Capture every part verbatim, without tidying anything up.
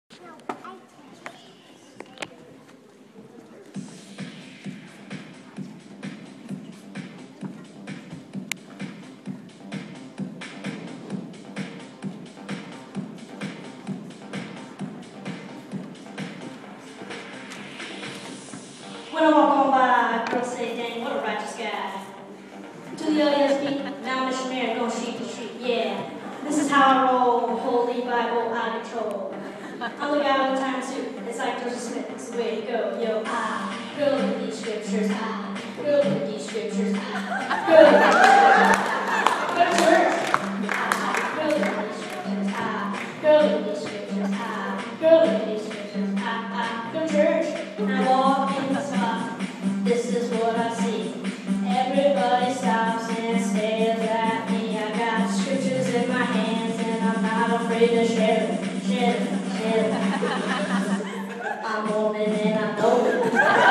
When I walk on by, girls say, dang, what a righteous guy. To the L E S B, now missionary, going sheep to sheep, yeah. This is how I roll, Holy Bible out of control. I look out all the time too, it's like Joseph Smith, it's the way to go, yo, ah. Go look at these scriptures, ah. Go look at these scriptures, ah. Go look at these scriptures. Go to church. Ah. Go look at these scriptures, ah. Go look at these scriptures, ah. Go look at these scriptures, ah, ah. Go to church. And I walk in the spot. This is what I see. Everybody stops and stares at me. I got scriptures in my hands and I'm not afraid to share them. Share them, share them. I'm Mormon and I know it.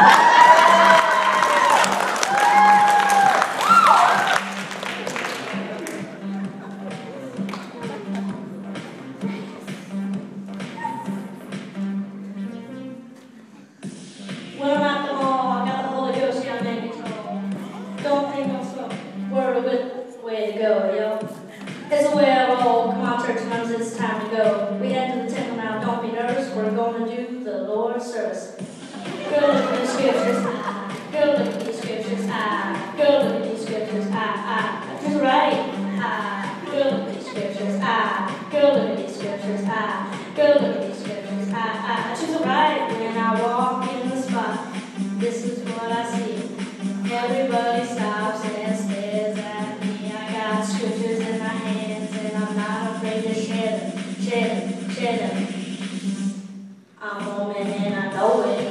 When I'm at the mall, I got the Holy Ghost, yeah, I'm in control. Don't think I'm so word of it, way to go, yo. It's the way I roll. Come on, church members, it's time to go. We head to the temple now, don't be nervous. We're going to do the Lord's service. Go look at these scriptures, ah. Go look at these scriptures, ah. Go look at these scriptures, ah, ah. Just right, ah. Go look at these scriptures, ah. Go look at these scriptures, ah. Go look at these scriptures, ah, ah. Choose right when I walk in the spot. This is what I see. Everybody stops and stares at me. I got scriptures in my hands and I'm not afraid to share them, share them, share them. I'm Mormon and I know it.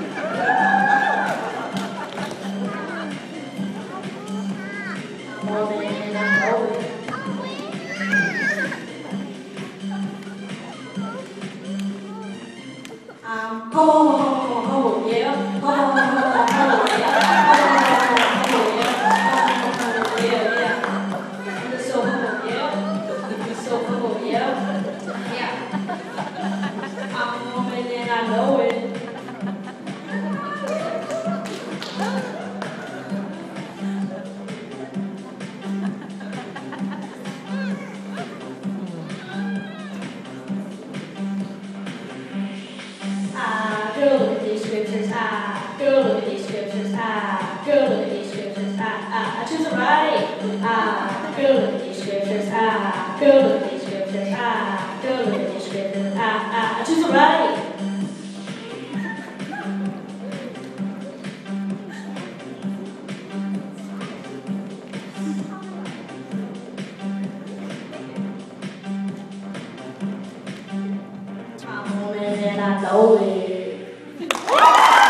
I'm Mormon and I know it. I'm ho ho ho ho ho, yeah. Ho ho ho ho ho, yeah. I know it. Ah, go look at these scriptures. Ah, go look at these scriptures. Ah, go look at these scriptures. Ah, ah, I choose it right. Ah, go look at these scriptures. Ah, go look at these scriptures. Ah, go look at these scriptures. Ah, ah, I choose it right. I'm Mormon and I know it.